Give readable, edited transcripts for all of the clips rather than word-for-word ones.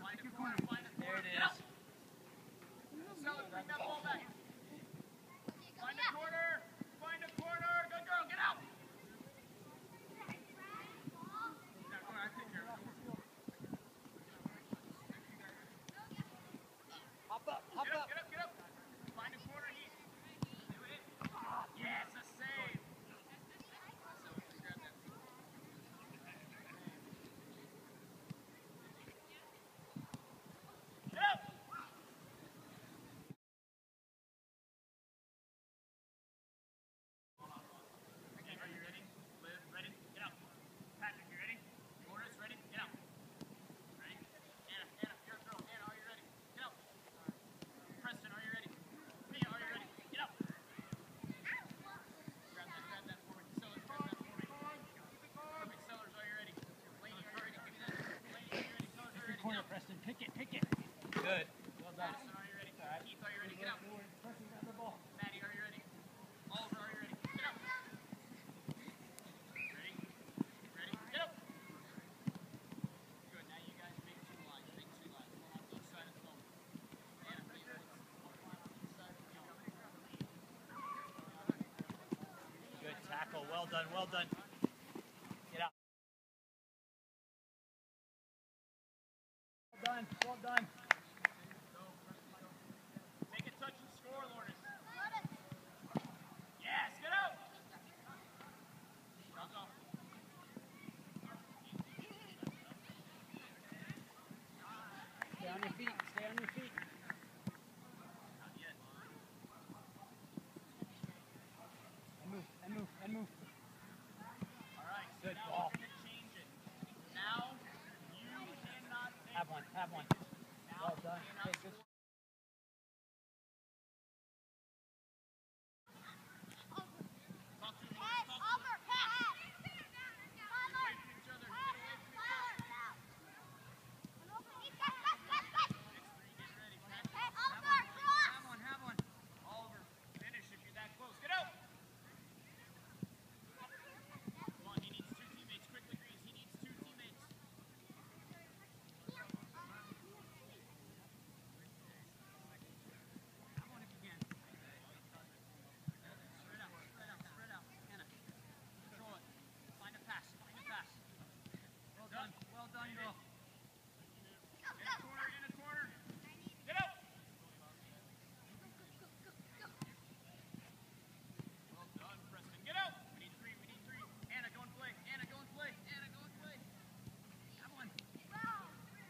There it is. Bring that ball back. Find a corner. Find a corner. Good girl. Get out. Hop up. Hop up. Get up. Get up. Find a corner. Yes, a save. Get up. Are you ready? Liv, ready? Get out. Patrick, you ready? Morris, ready? Get out. Ready? Anna, you're a girl. Anna, are you ready? Get out. Preston, are you ready? Mia, are you ready? Get out. Grab that for me. Sellers, grab that for me. Perfect. Sellers, are you ready? Laney, are you ready? Give me that. Laney, are you ready? Sellers, are you ready? Corner, Preston. Pick it. Good. Well done. Madison, are you ready? Keith, are you ready? Get out. Preston, got the ball. Maddie, are you ready? Oliver, are you ready? Get out. Ready? Get up. Good. Now you guys make two lines. One on each side of the ball. Anna, please. One on each side of the ball. Good tackle. Well done. Get out. Well done. Take a touch and score, Lourdes. Yes, get out. Shot off. Stay on your feet. Not yet. And move. All right. So Good now ball. we're going to change it. Now you cannot take Have one. Now Well done. you cannot Hey, good. score. Talk to each other. Have one. Oliver, finish if you're that close. Get out. Come on, he needs two teammates. Quickly, Grease. He needs two teammates. Have one if you can. Spread out. Anna, control it. Find a pass. Well done, girl. In a corner. Get out. Well done, Preston. Get out. We need three. Anna, go and play. Have one. Good ball.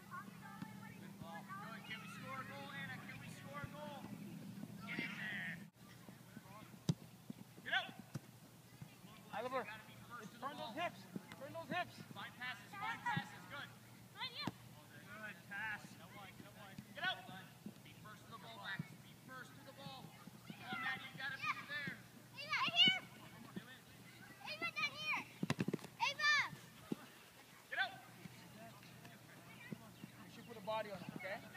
Good. Can we score a goal, Anna? Get in there. Get out. Oliver, You gotta be first to the turn ball. those hips. Find passes. Good. Good pass. Get out. Be first to the ball, Max. Come on, Maddie. You gotta be there. Get out. You should put a body on it, okay?